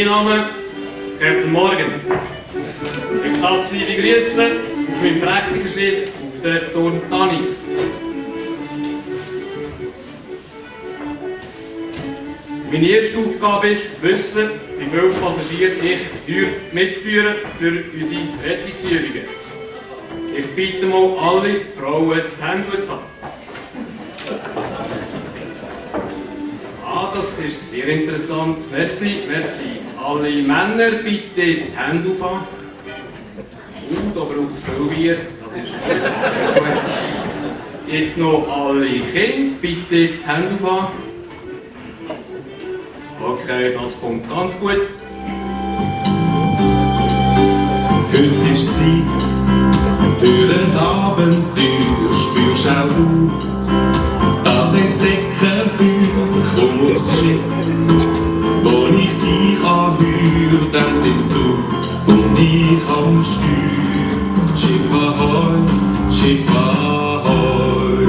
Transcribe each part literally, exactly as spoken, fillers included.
Mein Name ist Guten Morgen. Ich darf Sie begrüßen auf meinem prächtigen Schiff auf der Turntani. Meine erste Aufgabe ist, wissen, wie viele Passagiere ich heute mitführe für unsere Rettungsübungen. Ich bitte mal alle Frauen die Hände zu haben. Ah, das ist sehr interessant. Merci, merci. Alle Männer bitte die Hände aufhaben. Uh, da braucht es viel Bier. Das ist gut. Jetzt noch alle Kinder bitte die Hände aufhaben. Okay, das kommt ganz gut. Heute ist Zeit für ein Abenteuer, spürst auch du das Entdecken für. Komm aufs Schiff, wo ich dich anhöre, dann sind's du und ich am Steuer. Schiff ahoi, Schiff ahoi.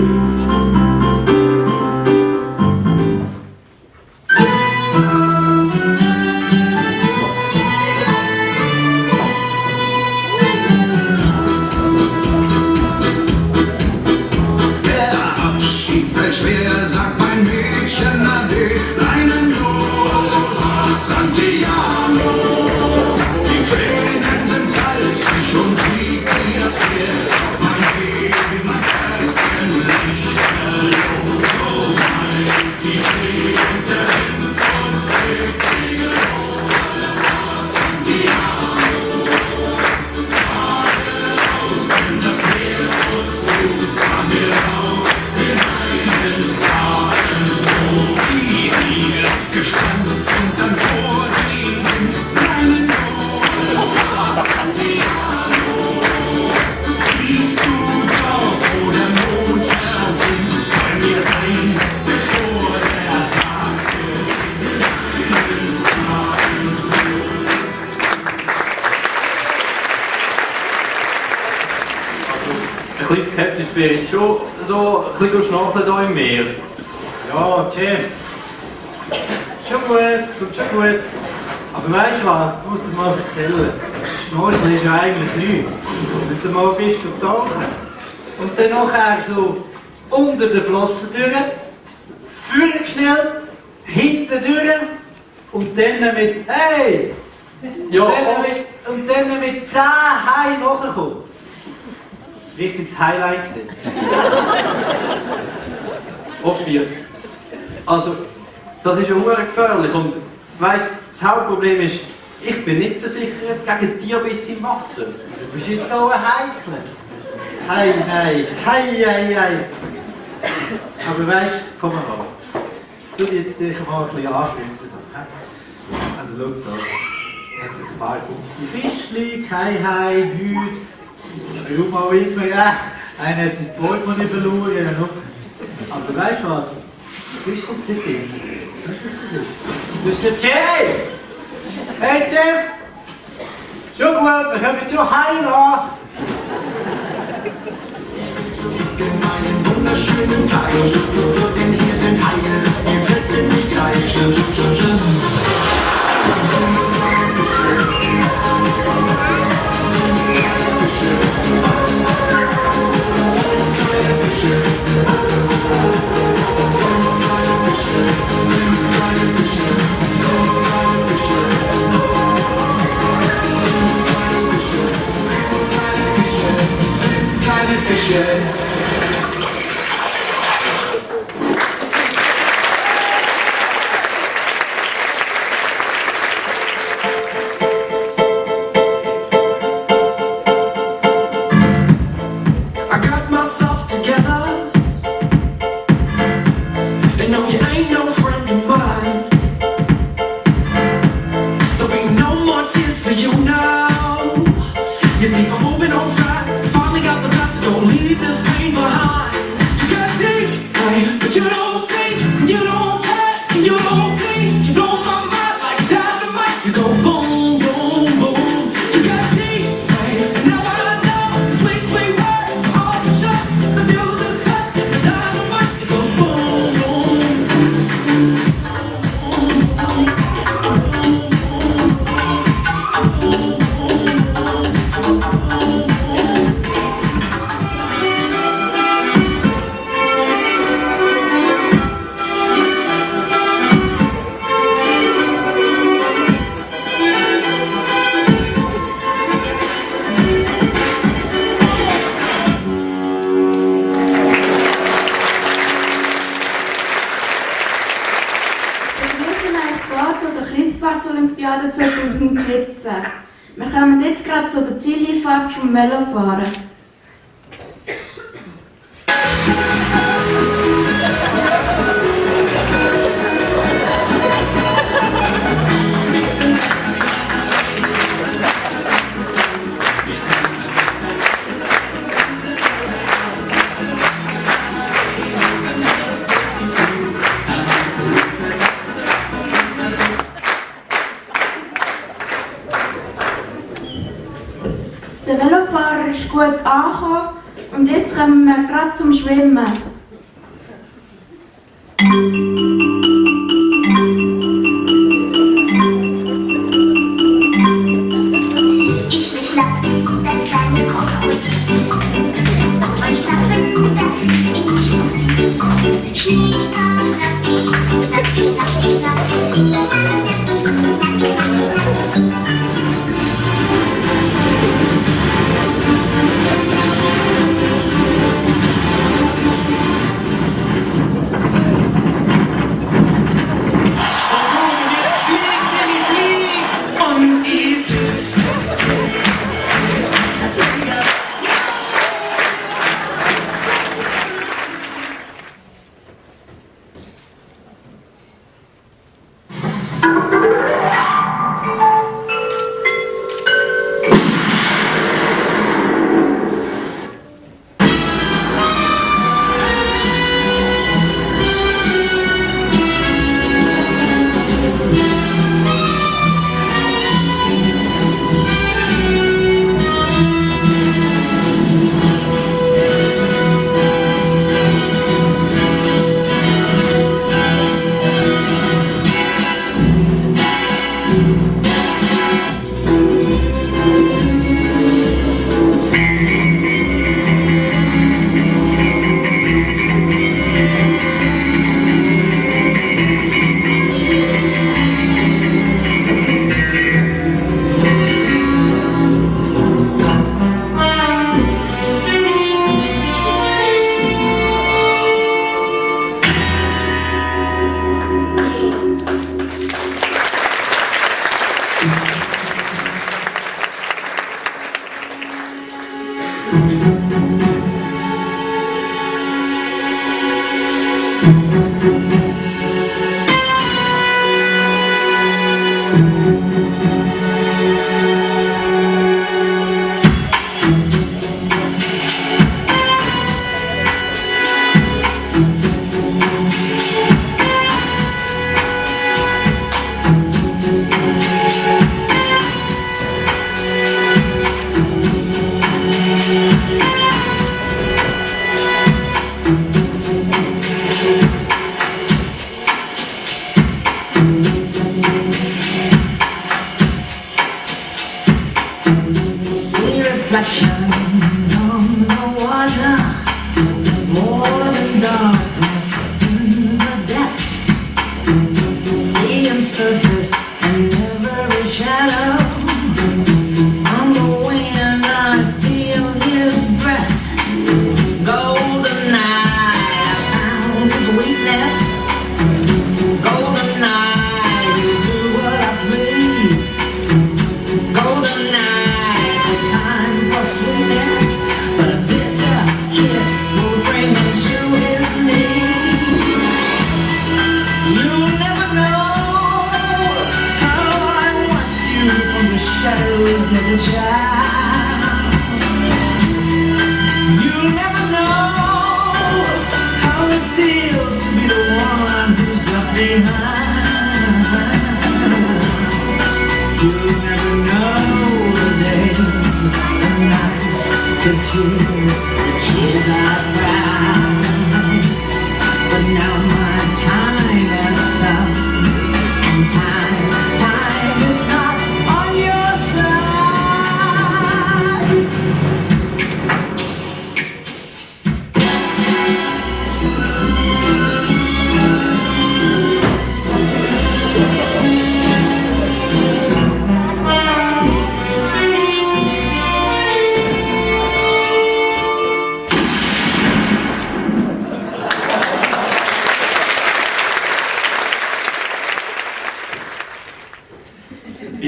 Schwer, sagt mein Mädchen ade, einen los, Santiago. Die Tränen sind salzig und tief wie das Meer. Mein Baby, mein Herzen lichterlos, oh mein, die Tränen der Wind trägt sie los, Santiago. Fahren raus, wenn das Meer uns ruft, fahren wir raus. Gespannt und dann vor dem Wind reinen los, Santiago. Siehst du dort, wo der Mond versinkt, wollen wir sein, bevor der Tag beginnt, eines Tages. Ein bisschen skeptisch bin ich schon, so ein bisschen schnorcheln hier im Meer. Ja, Chef. Schon gut, kommt schon gut. Aber weißt du was, das musst du mal erzählen. Schnorcheln ist ja eigentlich nichts. Wenn du mal bist, du tauchen. Und dann nachher so unter den Flossen durch, vorne geschnellt, hinten durch und dann mit «Hey!» Ja, und, dann mit, und dann mit zehn Hai nachgekommen. Das war ein richtiges Highlight. auf vier. Also, das ist ja sehr gefährlich und weißt, das Hauptproblem ist, ich bin nicht versichert gegen Tierbiss im Wasser. Du bist jetzt auch ein Heikler. Hei, hei, hei, hei, hei. Aber weißt du, komm mal ran. Tu jetzt dich mal ein bisschen anfreunden. Also schau da. Jetzt ein paar gute Fischli, kein Hai, nichts. Warum auch immer, ja. Einer hat sein Portemonnaie verloren. Aber weißt du was? Was ist das denn? Weißt du, was das ist? Das ist der Jeff! Hey Jeff! Schon gut, wir kommen schon heim! In meinen wunderschönen Teich, denn hier sind Haie, die fressen mich gleich. Kleine Fische. I got myself together, and no, you ain't no friend of mine. There'll be no more tears for you now. You see, I'm moving on fast. Finally got the best, so don't leave this pain behind. You got deep pain, but you don't see, you don't care, you don't bleed. You know my mind like dynamite. You go boom, boom, boom. You got deep pain, now I know. Sweet, sweet words, all the shut. The music's set, dynamite. It goes boom, boom. Boom, boom, boom, boom. zum Klitzen. Wir kommen jetzt gerade zu der Zieleinfahrt vom Velofahren. Der Velofahrer ist gut angekommen und jetzt kommen wir gerade zum Schwimmen. Ich bin schnapp, das kleine Krokodil. Doch was schnappen, das ich Schnee, schnapp, schnappi, schnappi, schnappi, schnappi, schnappi, schnappi, schnappi, schnappi.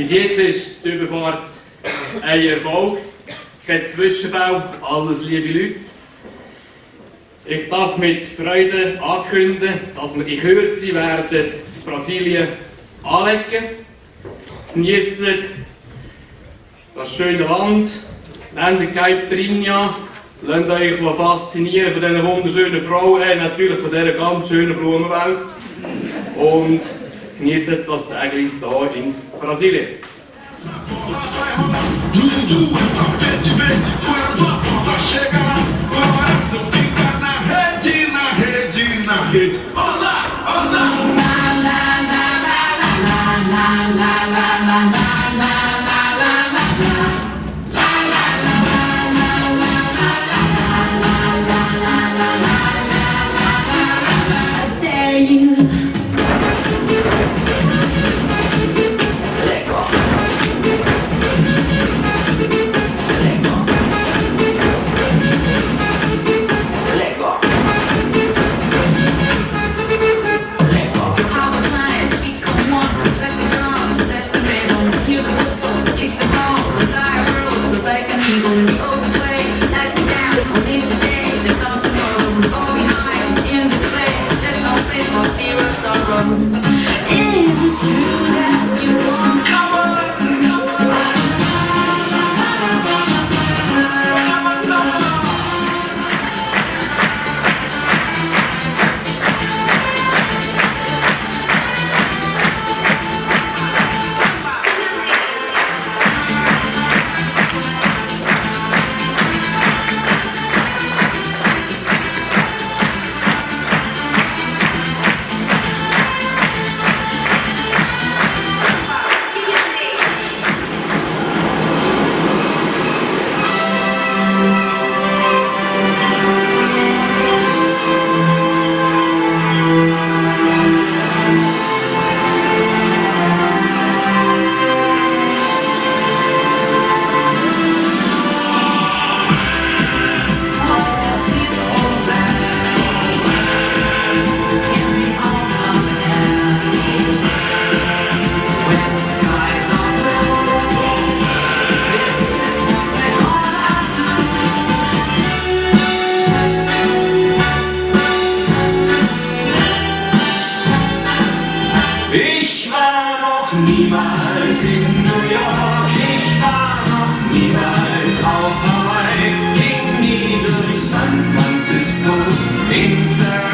Bis jetzt ist die Überfahrt ein Erfolg. Kein Zwischenfall, alles liebe Leute. Ich darf mit Freude ankündigen, dass wir in Kürze werden zu Brasilien anlegen. Geniessen das schöne Land, nennt die Caipirinha, lasst euch faszinieren von diesen wunderschönen Frauen, äh, natürlich von dieser ganz schönen Blumenwelt. Und geniessen das Tag hier in Brasilien. Olá, olá. La la la la la la la la la la la la la la I dare you. Let go. Let go. Let go. Let go. So how a client speak on one, protect the dawn to let the rhythm. Hear the whistle, kick the ball, the dire road, so like an eagle in the open way. Like the dance, only today, there's no tomorrow. We're all behind in this place. There's no space for fear of sorrow. Is it true that you want? Come on, come on. Come on, come on. Ich war noch niemals in New York, ich war noch niemals auf Hawaii, ging nie durch San Francisco, Inter